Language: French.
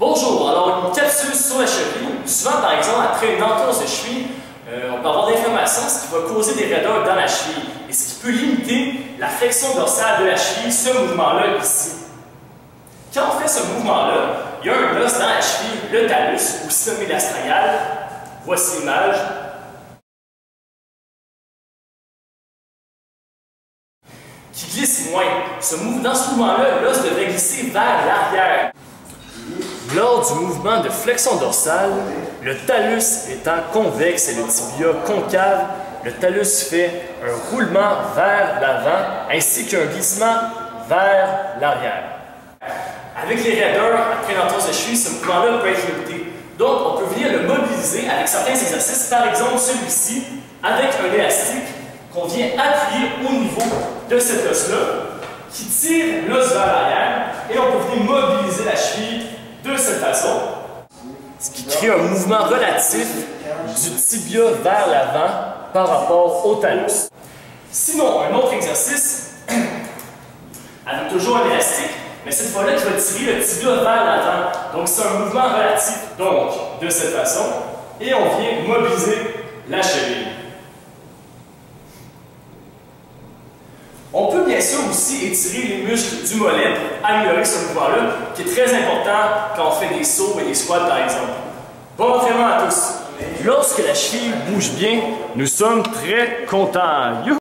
Bonjour, alors une capsule sur la cheville. Souvent, par exemple, après une entorse de cheville, on peut avoir de l'inflammation, ce qui va causer des raideurs dans la cheville et ce qui peut limiter la flexion dorsale de la cheville, ce mouvement-là ici. Quand on fait ce mouvement-là, il y a un os dans la cheville, le talus, aussi nommé l'astragale. Voici l'image. Qui glisse moins. Dans ce mouvement-là, l'os devrait glisser vers l'arrière. Lors du mouvement de flexion dorsale, le talus étant convexe et le tibia concave, le talus fait un roulement vers l'avant ainsi qu'un glissement vers l'arrière. Avec les raideurs, après une entorse de cheville, ce mouvement-là peut être limité. Donc, on peut venir le mobiliser avec certains exercices, par exemple celui-ci, avec un élastique qu'on vient appuyer au niveau de cet os-là, qui tire l'os vers l'arrière, et on peut venir mobiliser la cheville de cette façon, ce qui crée un mouvement relatif du tibia vers l'avant par rapport au talus. Sinon, un autre exercice, avec toujours un élastique, mais cette fois-là, qui va tirer le tibia vers l'avant. Donc, c'est un mouvement relatif, donc, de cette façon, et on vient mobiliser la cheville. On peut bien sûr aussi étirer les muscles du mollet pour améliorer ce mouvement-là, qui est très important quand on fait des sauts et des squats, par exemple. Bon entraînement à tous! Lorsque la cheville bouge bien, nous sommes très contents.